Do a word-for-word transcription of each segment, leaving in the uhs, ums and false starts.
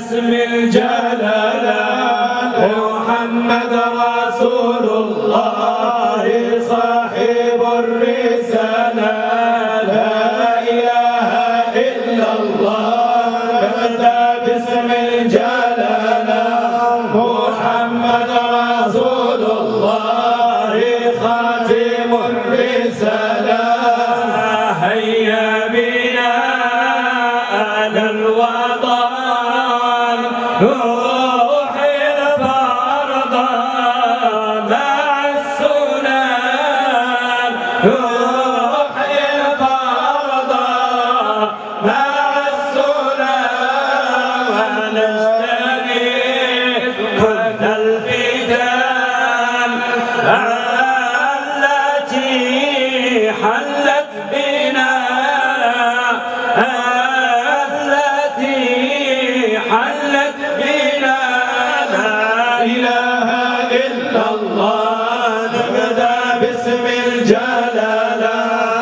باسم الجلالة محمد رسول الله صاحب الرسالة لا إله إلا الله نبدأ باسم الجلالة محمد رسول الله خاتم الرسالة هيا بنا آل الوطن نوحي الفرض مع السنن نوحي الفرض مع السنن ونجتنب كل الفتن التي حلت بنا التي حلت بنا لا إله إلا الله نبدأ باسم الجلالة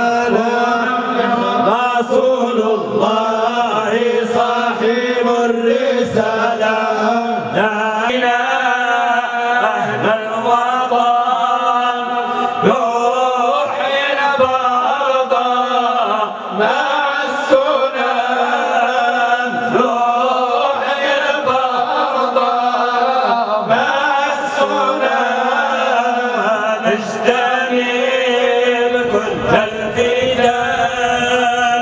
رسول الله صاحب الرسالة لا إله أهل الوطن نوحي الفرض مع السنن نوحي الفرض مع السنن نجتنب كل الفتن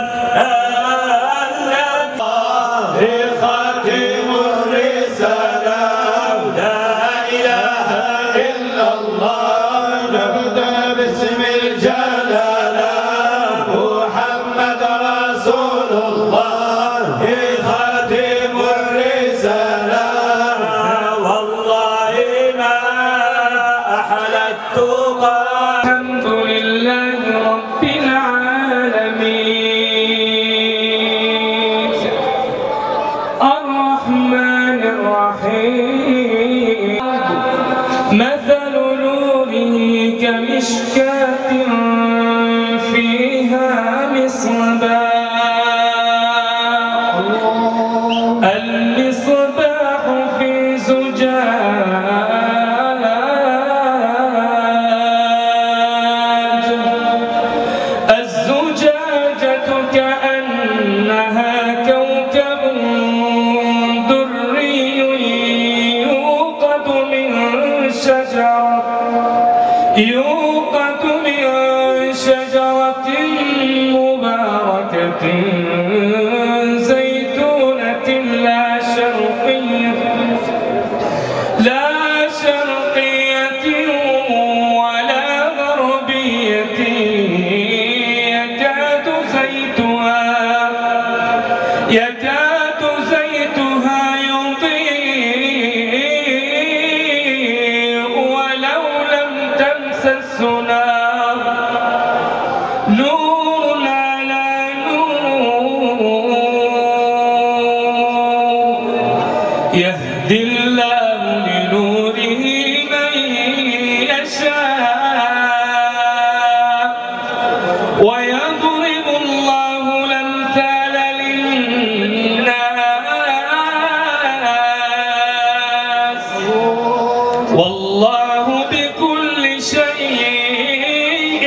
التي خاتم الرسالة لا إله إلا الله نبدأ باسم الجلالة محمد رسول الله خاتم الرسالة والله ما أحلى التقى الحمد لله رب العالمين الرحمن الرحيم مثل نوره كمشكاة فيها مصباح المصباح في زجاج الزجاجة كأنها كوكب دري يوقد من شجرة يوقد من شجرة مباركة زيتونة لا شرقية لا شرقية ولا غربية يكاد زيتها يكاد زيتها يضيء ولو لم تمسس نار نور على نور يهدي الله لنوره من يشاء ويضرب الله الأمثال للناس والله بكل شيء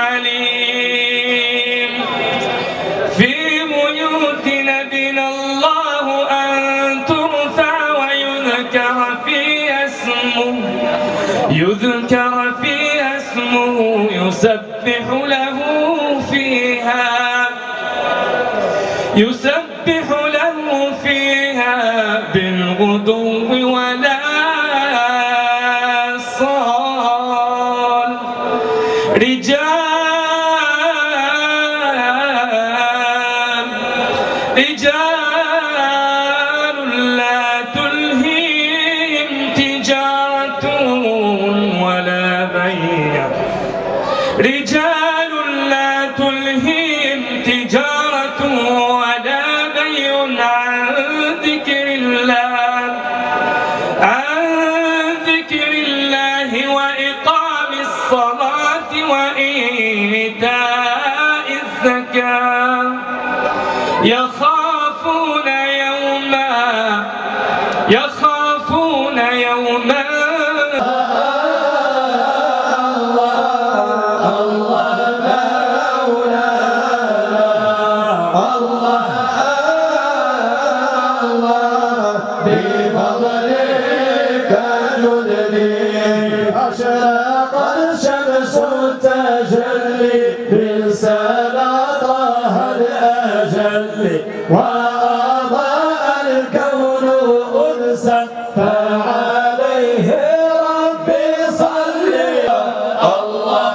عليم في بيوت أذن الله أن ترفع ويذكر فيها اسمه يذكر فيها اسمه يسبح له فيها يسبح له فيها بالغدو ولا صال رجال رجال لا تلهيهم تجارة ولا بيع رجال لا تلهيهم تجارة ولا بيع عن ذكر الله عن ذكر الله وإقام الصلاة وإيتاء الزكاة يخافون يوما أشرقت شمس التجلي من سلطها الأجل وأضاء الكون أنسا فعليه ربي صلي الله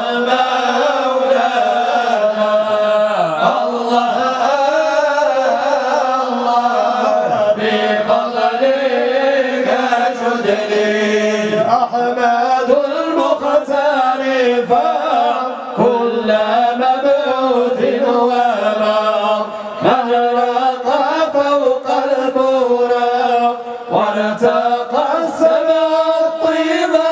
مولانا الله الله بفضلك جدني أحمد المختار فكل مبعوث وما مهرق فوق البراق وارتقى السماء الطيبة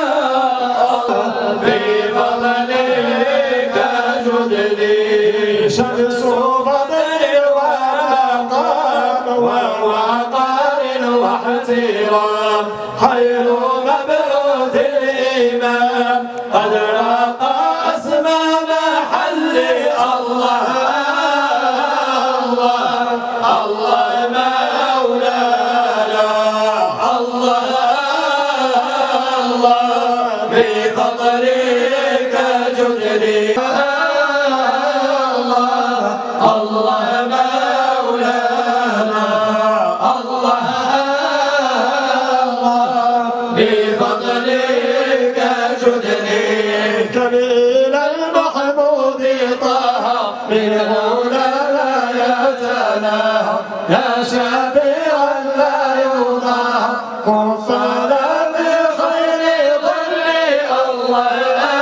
بفضلك جدني شمس فضل ومقام ووقار واحترام خير مبعوث الإمام قد رقى أسمى محل الله الله الله مولانا الله الله بفضلك جدني الله الله مولانا الله بفضلك جدني كميل المحمود طه منه لا يتناهى يا شفيعا لا يضاهى كفنا بخير ظل الله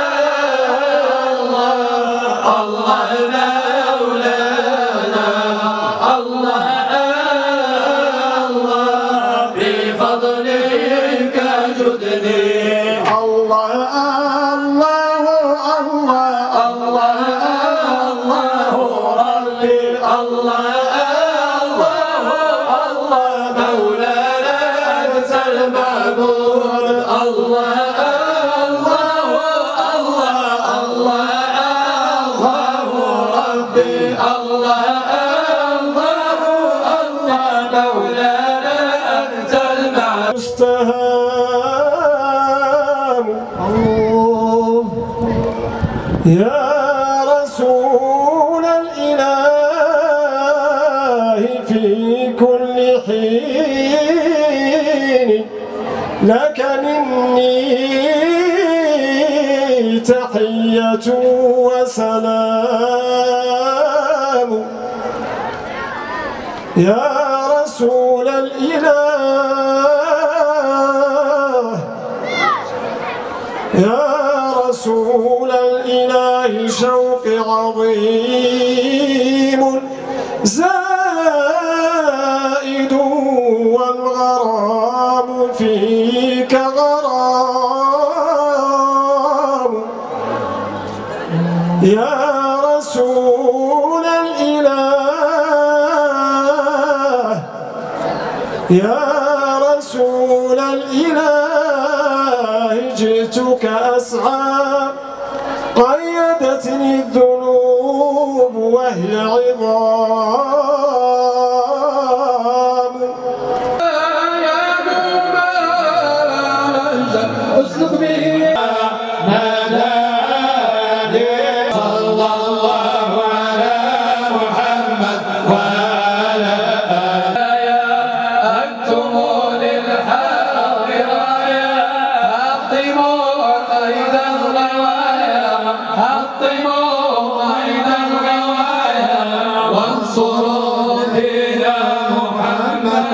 الله الله مولانا الله الله بفضلك جدني الله الله الله الله الله ربي الله الله الله مولانا أنت المعبود الله الله الله الله الله ربي الله الله الله مولانا أنت المستهام يا رسول الإله في كل حين لك مني تحية وسلام يا رسول الإله يا رسول الإله شوق عظيم زائد والغرام فيك غرام يا رسول الإله يا رسول الإله جئتك أسعى قيدتني الذنوب وهي عظام يا نور اسلك به ناداني صلى الله على محمد وعلى آله أنتم للحق رايا أقيموا قيد الغوايا أقيموا قيد الغوايا وانصروا دين محمد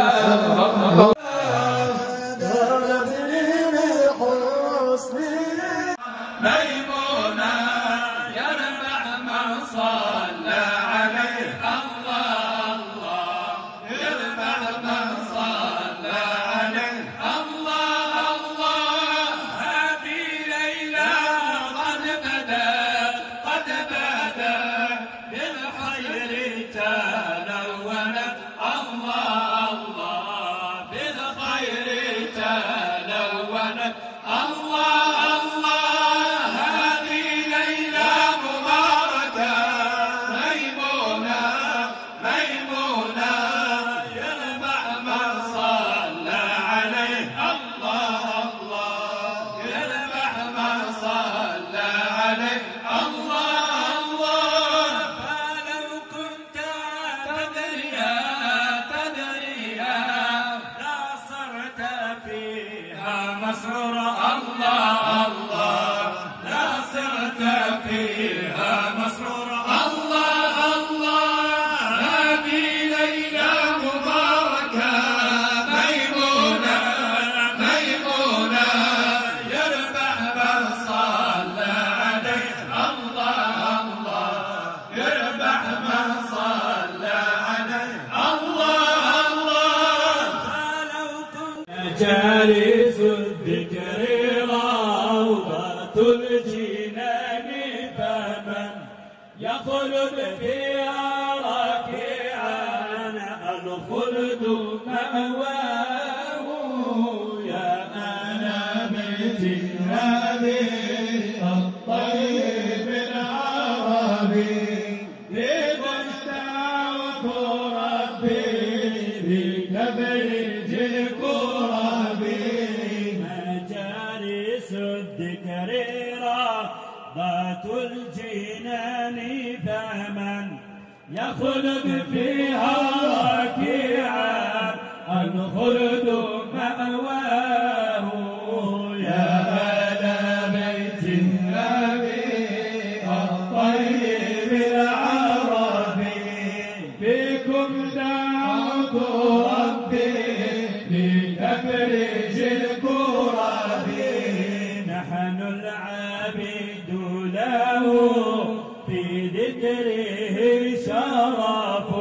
ميمونة يربح من صلى عليه الله الله يربح من صلى عليه الله الله هذه ليلة قد بدأت قد بدأت بالخير تلونت الله الله بالخير تلونت الله الله فيها مسرور. الله الله هذه ليلة مباركة ميمونة ميمونة يربح من صلى عليه. الله الله يربح من صلى عليه. الله الله فلو كنت جالس الذكر روضة الجنان فمن يخلد فيها راكعا الخلد مأواه. يا أنا بيت النبي الطيب العربي لقد دعوت ربي بكبرج الكرب. مجالس الذكر روضة الجنان فمن يخلد فيها راكعا الخلد مأواه. يا آل بيت النبي الطيب العربي بكم دعوت ربي لتفرج الكرب. نحن العبيد له في ذكره شرف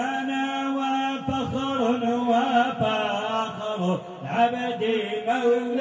لنا وفخر وفخر عبد مولى.